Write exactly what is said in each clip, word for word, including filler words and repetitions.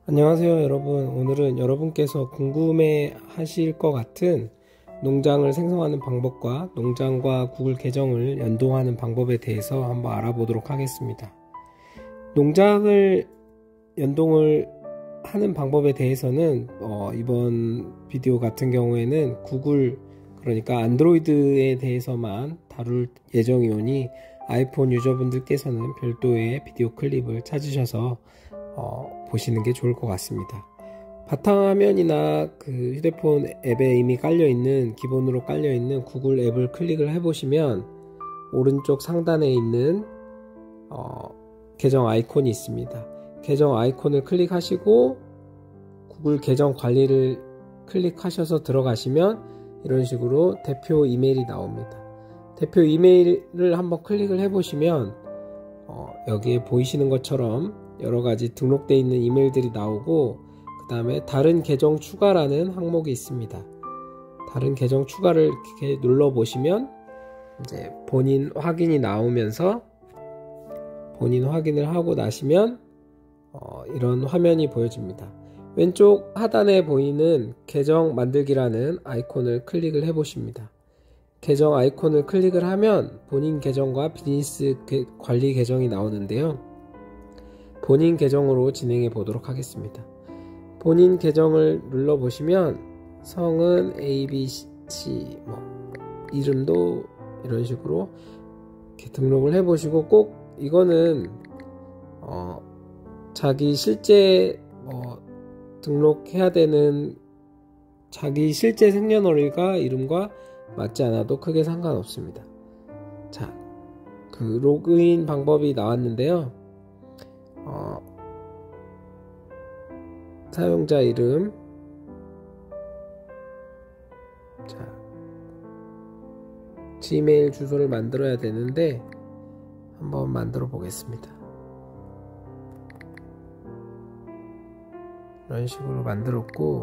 안녕하세요 여러분. 오늘은 여러분께서 궁금해 하실 것 같은 농장을 생성하는 방법과 농장과 구글 계정을 연동하는 방법에 대해서 한번 알아보도록 하겠습니다. 농장을 연동을 하는 방법에 대해서는 어, 이번 비디오 같은 경우에는 구글, 그러니까 안드로이드에 대해서만 다룰 예정이오니 아이폰 유저분들께서는 별도의 비디오 클립을 찾으셔서 어, 보시는 게 좋을 것 같습니다. 바탕화면이나 그 휴대폰 앱에 이미 깔려있는, 기본으로 깔려있는 구글 앱을 클릭을 해보시면 오른쪽 상단에 있는 어, 계정 아이콘이 있습니다. 계정 아이콘을 클릭하시고 구글 계정 관리를 클릭하셔서 들어가시면 이런 식으로 대표 이메일이 나옵니다. 대표 이메일을 한번 클릭을 해보시면 어, 여기에 보이시는 것처럼 여러가지 등록되어 있는 이메일들이 나오고, 그 다음에 다른 계정 추가라는 항목이 있습니다. 다른 계정 추가를 이렇게 눌러 보시면 이제 본인 확인이 나오면서 본인 확인을 하고 나시면 어, 이런 화면이 보여집니다. 왼쪽 하단에 보이는 계정 만들기라는 아이콘을 클릭을 해 보십니다. 계정 아이콘을 클릭을 하면 본인 계정과 비즈니스 관리 계정이 나오는데요. 본인 계정으로 진행해 보도록 하겠습니다. 본인 계정을 눌러 보시면 성은 에이비씨, 뭐 이름도 이런 식으로 이렇게 등록을 해 보시고, 꼭 이거는 어, 자기 실제 뭐 등록해야 되는 자기 실제 생년월일과 이름과 맞지 않아도 크게 상관없습니다. 자, 그 로그인 방법이 나왔는데요. 어, 사용자 이름, 자, 지메일 주소를 만들어야 되는데 한번 만들어 보겠습니다. 이런 식으로 만들었고,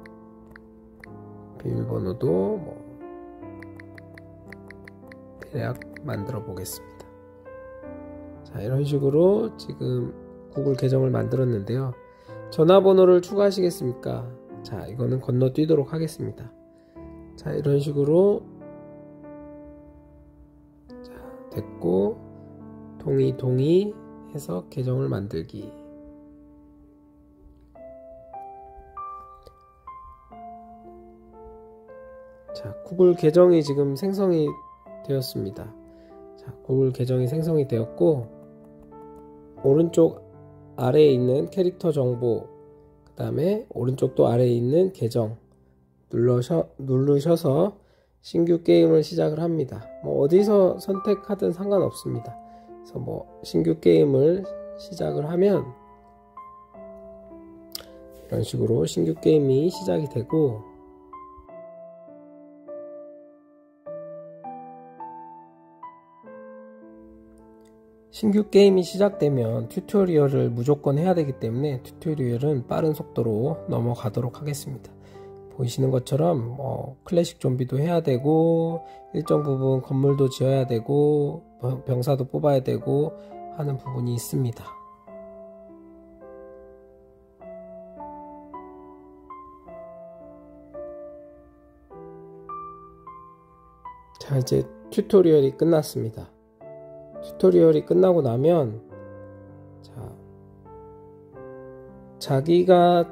비밀번호도 뭐 대략 만들어 보겠습니다. 자, 이런 식으로 지금 구글 계정을 만들었는데요. 전화번호를 추가하시겠습니까? 자, 이거는 건너뛰도록 하겠습니다. 자, 이런 식으로 자, 됐고, 동의 동의 해서 계정을 만들기. 자, 구글 계정이 지금 생성이 되었습니다. 자, 구글 계정이 생성이 되었고, 오른쪽 아래에 있는 캐릭터 정보, 그 다음에 오른쪽 또 아래에 있는 계정 눌러셔, 누르셔서 신규 게임을 시작을 합니다. 뭐 어디서 선택하든 상관없습니다. 그래서 뭐 신규 게임을 시작을 하면 이런 식으로 신규 게임이 시작이 되고, 신규 게임이 시작되면 튜토리얼을 무조건 해야 되기 때문에 튜토리얼은 빠른 속도로 넘어가도록 하겠습니다. 보이시는 것처럼 뭐 클래식 좀비도 해야 되고, 일정 부분 건물도 지어야 되고, 병사도 뽑아야 되고 하는 부분이 있습니다. 자, 이제 튜토리얼이 끝났습니다. 튜토리얼이 끝나고 나면 자, 자기가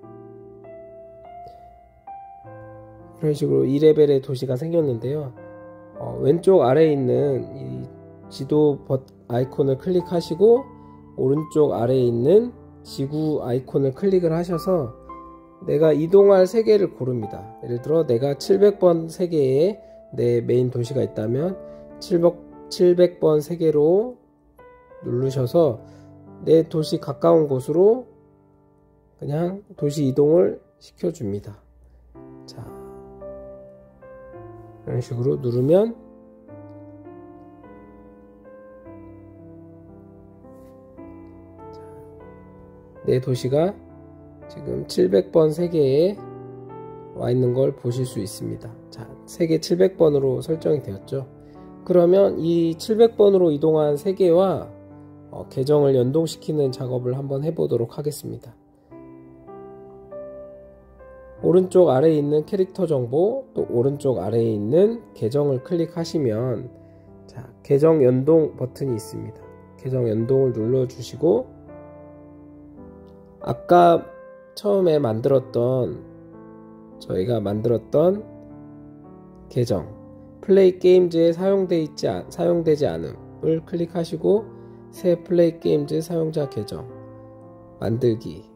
이런 식으로 이 레벨의 도시가 생겼는데요. 어, 왼쪽 아래에 있는 이 지도 버, 아이콘을 클릭하시고 오른쪽 아래에 있는 지구 아이콘을 클릭을 하셔서 내가 이동할 세계를 고릅니다. 예를 들어 내가 칠백 번 세계에 내 메인 도시가 있다면 칠백 번 세계로 누르셔서 내 도시 가까운 곳으로 그냥 도시 이동을 시켜줍니다. 자, 이런 식으로 누르면 자, 내 도시가 지금 칠백 번 세계에 와 있는 걸 보실 수 있습니다. 자, 세계 칠백 번으로 설정이 되었죠. 그러면 이 칠백 번으로 이동한 세계와 어, 계정을 연동시키는 작업을 한번 해보도록 하겠습니다. 오른쪽 아래에 있는 캐릭터 정보, 또 오른쪽 아래에 있는 계정을 클릭하시면 자, 계정 연동 버튼이 있습니다. 계정 연동을 눌러주시고 아까 처음에 만들었던 저희가 만들었던 계정 플레이 게임즈에 사용돼 있지 않, 사용되지 않음을 클릭하시고 새 플레이 게임즈 사용자 계정 만들기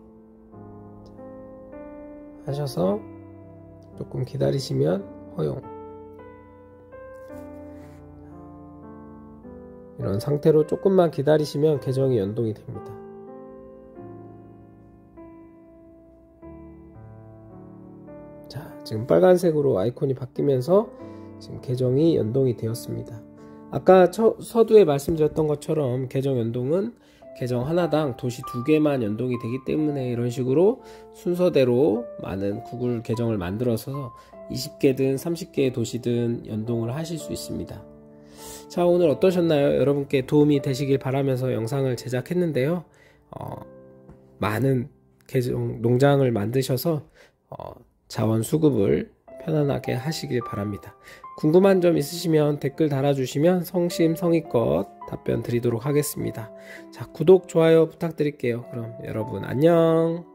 하셔서 조금 기다리시면 허용. 이런 상태로 조금만 기다리시면 계정이 연동이 됩니다. 자, 지금 빨간색으로 아이콘이 바뀌면서 지금 계정이 연동이 되었습니다. 아까 처, 서두에 말씀드렸던 것처럼 계정 연동은 계정 하나당 도시 두 개만 연동이 되기 때문에 이런 식으로 순서대로 많은 구글 계정을 만들어서 이십 개든 삼십 개의 도시든 연동을 하실 수 있습니다. 자, 오늘 어떠셨나요? 여러분께 도움이 되시길 바라면서 영상을 제작했는데요. 어, 많은 계정 농장을 만드셔서 어, 자원 수급을 편안하게 하시길 바랍니다. 궁금한 점 있으시면 댓글 달아주시면 성심성의껏 답변 드리도록 하겠습니다. 자, 구독, 좋아요 부탁드릴게요. 그럼 여러분 안녕.